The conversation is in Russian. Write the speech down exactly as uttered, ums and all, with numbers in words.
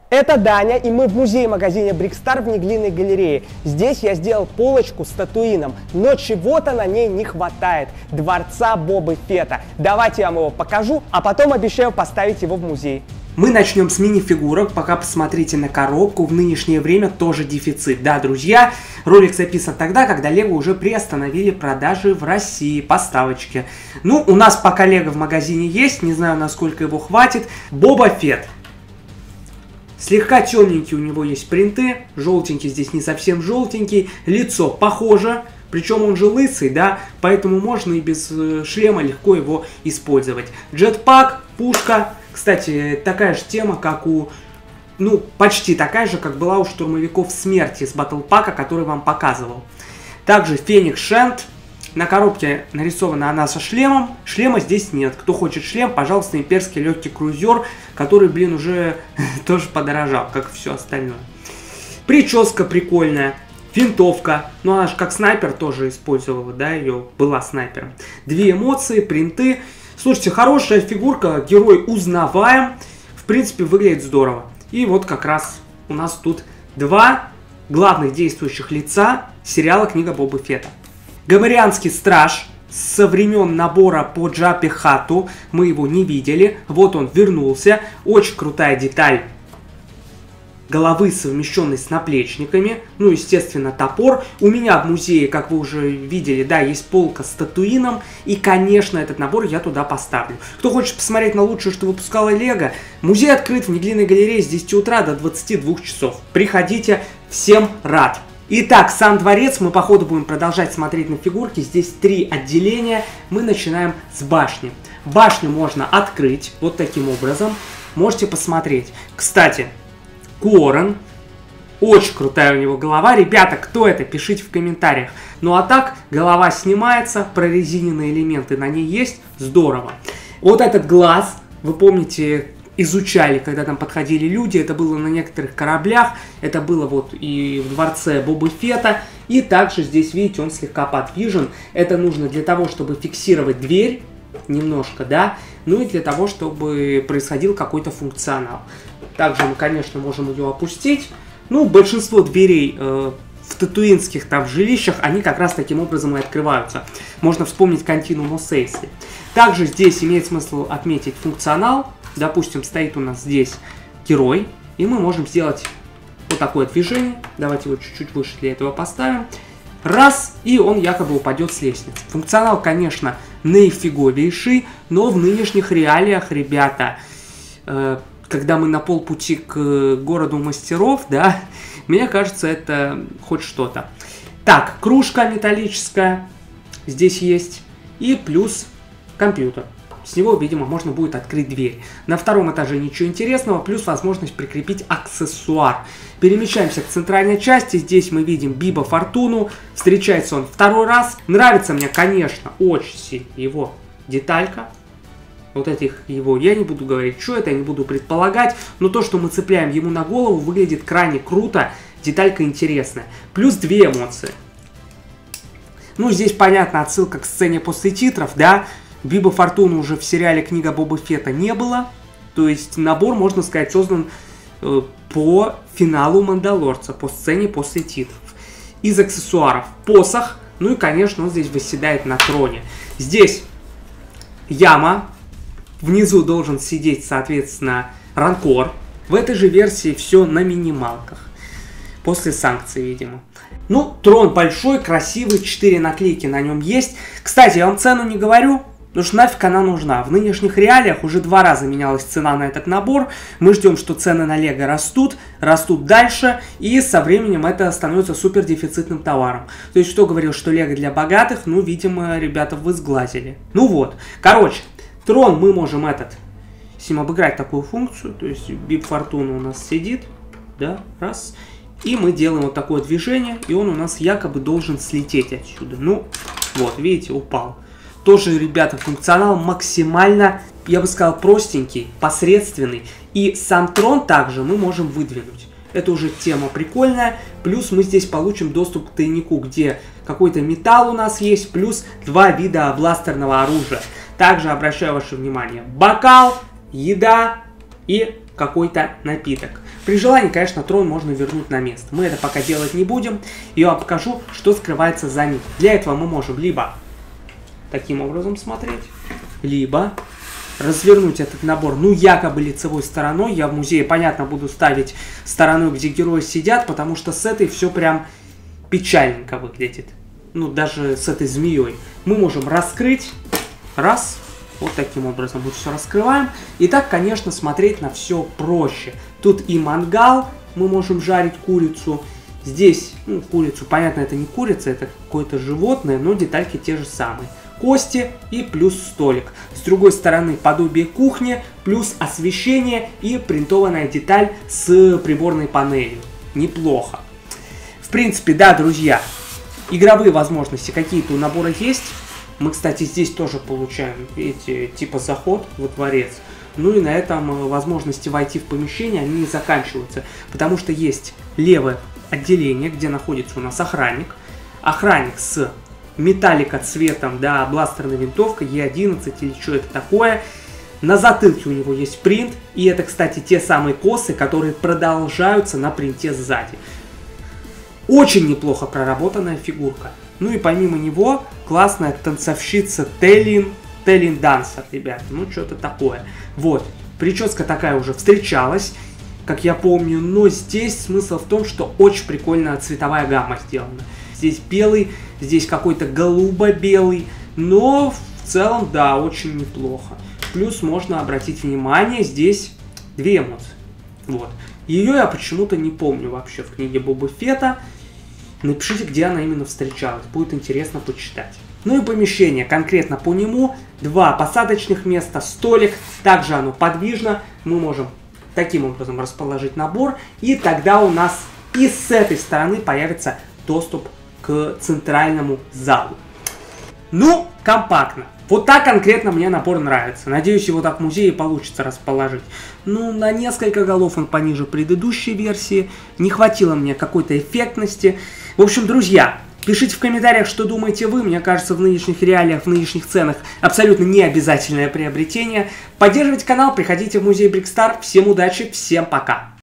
Это Даня, и мы в музее-магазине Брикстар в Неглинной галерее. Здесь я сделал полочку с Татуином, но чего-то на ней не хватает. Дворца Бобы Фетта. Давайте я вам его покажу, а потом обещаю поставить его в музей. Мы начнем с мини-фигурок, пока посмотрите на коробку, в нынешнее время тоже дефицит. Да, друзья, ролик записан тогда, когда Лего уже приостановили продажи в России, поставочки. Ну, у нас пока Лего в магазине есть, не знаю, насколько его хватит. Боба Фетт. Слегка темненький у него есть принты, желтенький здесь не совсем желтенький, лицо похоже, причем он же лысый, да, поэтому можно и без шлема легко его использовать. Джетпак, пушка, кстати, такая же тема, как у, ну, почти такая же, как была у штурмовиков смерти с батлпака, который вам показывал. Также Феникс Шент. На коробке нарисована она со шлемом. Шлема здесь нет. Кто хочет шлем, пожалуйста, имперский легкий крузер, который, блин, уже тоже подорожал, как и все остальное. Прическа прикольная. Винтовка. Ну, она же как снайпер тоже использовала, да, ее была снайпером. Две эмоции, принты. Слушайте, хорошая фигурка, герой узнаваем. В принципе, выглядит здорово. И вот как раз у нас тут два главных действующих лица сериала «Книга Бобы Фетта». Гомерианский страж со времен набора по Джаббе Хатту, мы его не видели, вот он вернулся, очень крутая деталь головы, совмещенной с наплечниками, ну, естественно, топор. У меня в музее, как вы уже видели, да, есть полка с Татуином, и, конечно, этот набор я туда поставлю. Кто хочет посмотреть на лучшее, что выпускала Лего, музей открыт в Неглинной галерее с десяти утра до двадцати двух часов. Приходите, всем рад! Итак, сам дворец, мы по ходу будем продолжать смотреть на фигурки. Здесь три отделения. Мы начинаем с башни. Башню можно открыть вот таким образом. Можете посмотреть. Кстати, Корен. Очень крутая у него голова. Ребята, кто это? Пишите в комментариях. Ну а так, голова снимается, прорезиненные элементы на ней есть. Здорово. Вот этот глаз, вы помните, изучали, когда там подходили люди, это было на некоторых кораблях, это было вот и в дворце Бобы Фетта, и также здесь, видите, он слегка подвижен, это нужно для того, чтобы фиксировать дверь, немножко, да, ну и для того, чтобы происходил какой-то функционал. Также мы, конечно, можем ее опустить, ну, большинство дверей э, в татуинских там жилищах, они как раз таким образом и открываются. Можно вспомнить Continuum Сейсли. Также здесь имеет смысл отметить функционал. Допустим, стоит у нас здесь герой, и мы можем сделать вот такое движение. Давайте его чуть-чуть выше для этого поставим. Раз, и он якобы упадет с лестницы. Функционал, конечно, наифиговейший, но в нынешних реалиях, ребята, э, когда мы на полпути к городу мастеров, да, мне кажется, это хоть что-то. Так, кружка металлическая здесь есть, и плюс компьютер. С него, видимо, можно будет открыть дверь. На втором этаже ничего интересного, плюс возможность прикрепить аксессуар. Перемещаемся к центральной части. Здесь мы видим Биба Фортуну. Встречается он второй раз. Нравится мне, конечно, очень сильно его деталька. Вот этих его, я не буду говорить, что это, я не буду предполагать. Но то, что мы цепляем ему на голову, выглядит крайне круто. Деталька интересная. Плюс две эмоции. Ну, здесь, понятно, отсылка к сцене после титров, да. Биба Фортуна уже в сериале «Книга Бобы Фетта» не было. То есть набор, можно сказать, создан э, по финалу «Мандалорца», по сцене после титров. Из аксессуаров посох. Ну и, конечно, он здесь восседает на троне. Здесь яма. Внизу должен сидеть, соответственно, Ранкор. В этой же версии все на минималках. После санкций, видимо. Ну, трон большой, красивый, четыре наклейки на нем есть. Кстати, я вам цену не говорю. Потому что нафиг она нужна. В нынешних реалиях уже два раза менялась цена на этот набор. Мы ждем, что цены на Лего растут, растут дальше. И со временем это становится супер дефицитным товаром. То есть, что говорил, что Лего для богатых, ну, видимо, ребята, вы сглазили. Ну вот. Короче, трон мы можем этот, с ним обыграть такую функцию. То есть, Биб Фортуна у нас сидит. Да, раз. И мы делаем вот такое движение. И он у нас якобы должен слететь отсюда. Ну, вот, видите, упал. Тоже, ребята, функционал максимально, я бы сказал, простенький, посредственный. И сам трон также мы можем выдвинуть. Это уже тема прикольная. Плюс мы здесь получим доступ к тайнику, где какой-то металл у нас есть. Плюс два вида бластерного оружия. Также обращаю ваше внимание. Бокал, еда и какой-то напиток. При желании, конечно, трон можно вернуть на место. Мы это пока делать не будем. Я вам покажу, что скрывается за ним. Для этого мы можем либо таким образом смотреть, либо развернуть этот набор, ну, якобы лицевой стороной. Я в музее, понятно, буду ставить стороной, где герои сидят, потому что с этой все прям печальненько выглядит. Ну, даже с этой змеей. Мы можем раскрыть. Раз. Вот таким образом мы все раскрываем. И так, конечно, смотреть на все проще. Тут и мангал. Мы можем жарить курицу. Здесь, ну, курицу, понятно, это не курица, это какое-то животное, но детальки те же самые. Кости и плюс столик. С другой стороны подобие кухни, плюс освещение и принтованная деталь с приборной панелью. Неплохо. В принципе, да, друзья, игровые возможности какие-то у набора есть. Мы, кстати, здесь тоже получаем, видите, типа заход во дворец. Ну и на этом возможности войти в помещение, они не заканчиваются. Потому что есть левое отделение, где находится у нас охранник. Охранник с металлика цветом, да, бластерная винтовка, Е одиннадцать или что это такое. На затылке у него есть принт, и это, кстати, те самые косы, которые продолжаются на принте сзади. Очень неплохо проработанная фигурка. Ну и помимо него, классная танцовщица Телин, Телин Дансер, ребят, ну что-то такое. Вот, прическа такая уже встречалась, как я помню, но здесь смысл в том, что очень прикольная цветовая гамма сделана. Здесь белый, здесь какой-то голубо-белый, но в целом, да, очень неплохо. Плюс можно обратить внимание, здесь две эмоции. Вот. Ее я почему-то не помню вообще в книге Боба Фетта. Напишите, где она именно встречалась, будет интересно почитать. Ну и помещение, конкретно по нему, два посадочных места, столик, также оно подвижно, мы можем таким образом расположить набор, и тогда у нас и с этой стороны появится доступ к центральному залу. Ну, компактно. Вот так конкретно мне набор нравится. Надеюсь, его так в музее получится расположить. Ну, на несколько голов он пониже предыдущей версии. Не хватило мне какой-то эффектности. В общем, друзья, пишите в комментариях, что думаете вы. Мне кажется, в нынешних реалиях, в нынешних ценах абсолютно не обязательное приобретение. Поддерживайте канал, приходите в музей Брикстар. Всем удачи, всем пока.